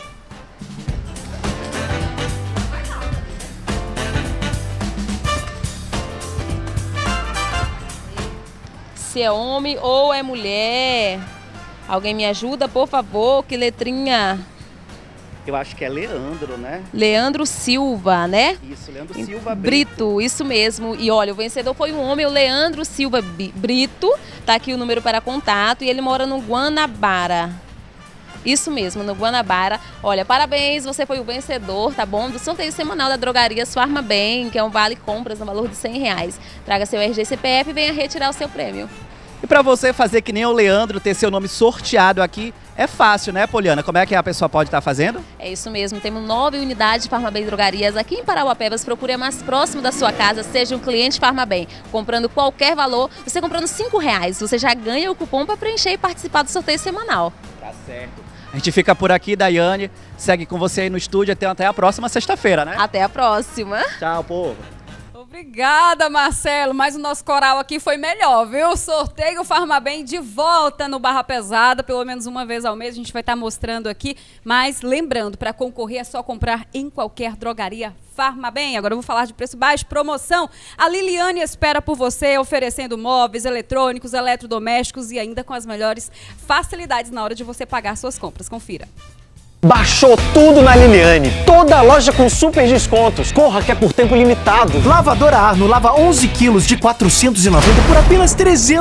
Se é homem ou é mulher. Alguém me ajuda, por favor? Que letrinha? Eu acho que é Leandro, né? Leandro Silva, né? Isso, Leandro Silva Brito, isso mesmo. E olha, o vencedor foi um homem, o Leandro Silva Brito. Tá aqui o número para contato e ele mora no Guanabara. Isso mesmo, no Guanabara. Olha, parabéns, você foi o vencedor, tá bom? Do sorteio semanal da Drogarias Farmabem, que é um vale compras no valor de R$100. Traga seu RG CPF e venha retirar o seu prêmio. E para você fazer que nem o Leandro, ter seu nome sorteado aqui, é fácil, né, Poliana? Como é que a pessoa pode estar fazendo? É isso mesmo, temos 9 unidades de Farmabem Drogarias aqui em Parauapebas. Procure a mais próximo da sua casa, seja um cliente Farmabem. Comprando qualquer valor, você comprando R$5, você já ganha o cupom para preencher e participar do sorteio semanal. Tá certo. A gente fica por aqui, Daiane. Segue com você aí no estúdio até a próxima sexta-feira, né? Até a próxima. Tchau, povo. Obrigada, Marcelo. Mas o nosso coral aqui foi melhor, viu? Sorteio Farmabem de volta no Barra Pesada, pelo menos uma vez ao mês. A gente vai estar mostrando aqui. Mas lembrando, para concorrer é só comprar em qualquer drogaria Farmabem. Agora eu vou falar de preço baixo, promoção. A Liliane espera por você, oferecendo móveis, eletrônicos, eletrodomésticos e ainda com as melhores facilidades na hora de você pagar suas compras. Confira. Baixou tudo na Liliane. Toda a loja com super descontos. Corra que é por tempo limitado. Lavadora Arno lava 11 quilos de 490 por apenas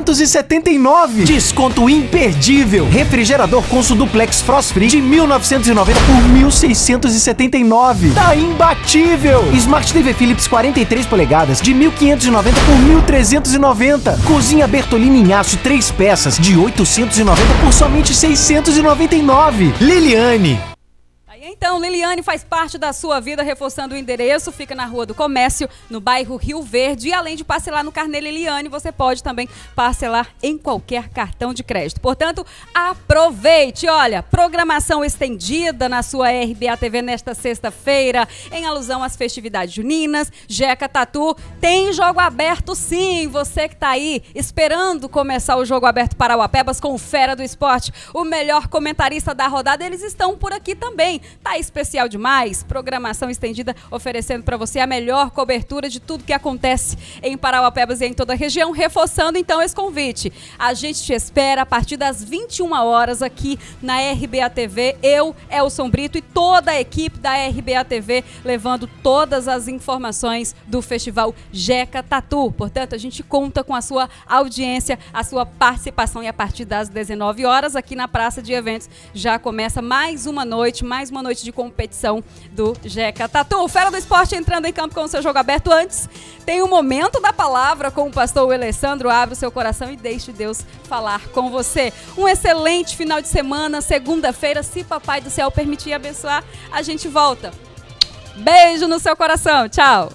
379. Desconto imperdível. Refrigerador Consul Duplex Frost Free de 1.990 por 1.679. Tá imbatível. Smart TV Philips 43 polegadas de 1.590 por 1.390. Cozinha Bertolini em aço 3 peças de 890 por somente 699. Liliane. Então, Liliane faz parte da sua vida, reforçando o endereço, fica na Rua do Comércio, no bairro Rio Verde. E além de parcelar no carnê Liliane, você pode também parcelar em qualquer cartão de crédito. Portanto, aproveite! Olha, programação estendida na sua RBA TV nesta sexta-feira, em alusão às festividades juninas. Jeca Tatu tem jogo aberto sim! Você que tá aí esperando começar o jogo aberto Parauapebas com o Fera do Esporte, o melhor comentarista da rodada, eles estão por aqui também. Tá especial demais, programação estendida oferecendo para você a melhor cobertura de tudo que acontece em Parauapebas e em toda a região, reforçando então esse convite. A gente te espera a partir das 21 horas aqui na RBA TV, eu, Elson Brito e toda a equipe da RBA TV levando todas as informações do Festival Jeca Tatu. Portanto, a gente conta com a sua audiência, a sua participação e a partir das 19 horas aqui na Praça de Eventos já começa mais uma noite de competição do Jeca Tatu. Fera do Esporte entrando em campo com o seu jogo aberto. Antes, tem o momento da palavra com o pastor Alessandro. Abre o seu coração e deixe Deus falar com você. Um excelente final de semana, segunda-feira, se Papai do Céu permitir abençoar, a gente volta. Beijo no seu coração. Tchau.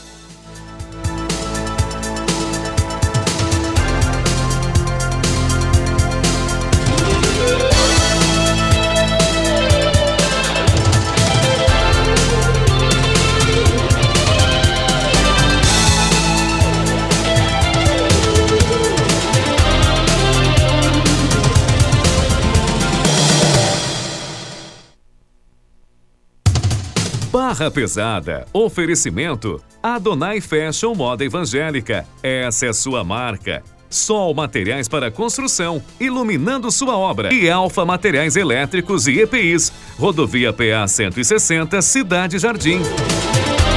Barra Pesada. Oferecimento. Adonai Fashion Moda Evangélica. Essa é sua marca. Sol Materiais para Construção, iluminando sua obra. E Alfa Materiais Elétricos e EPIs. Rodovia PA 160, Cidade Jardim.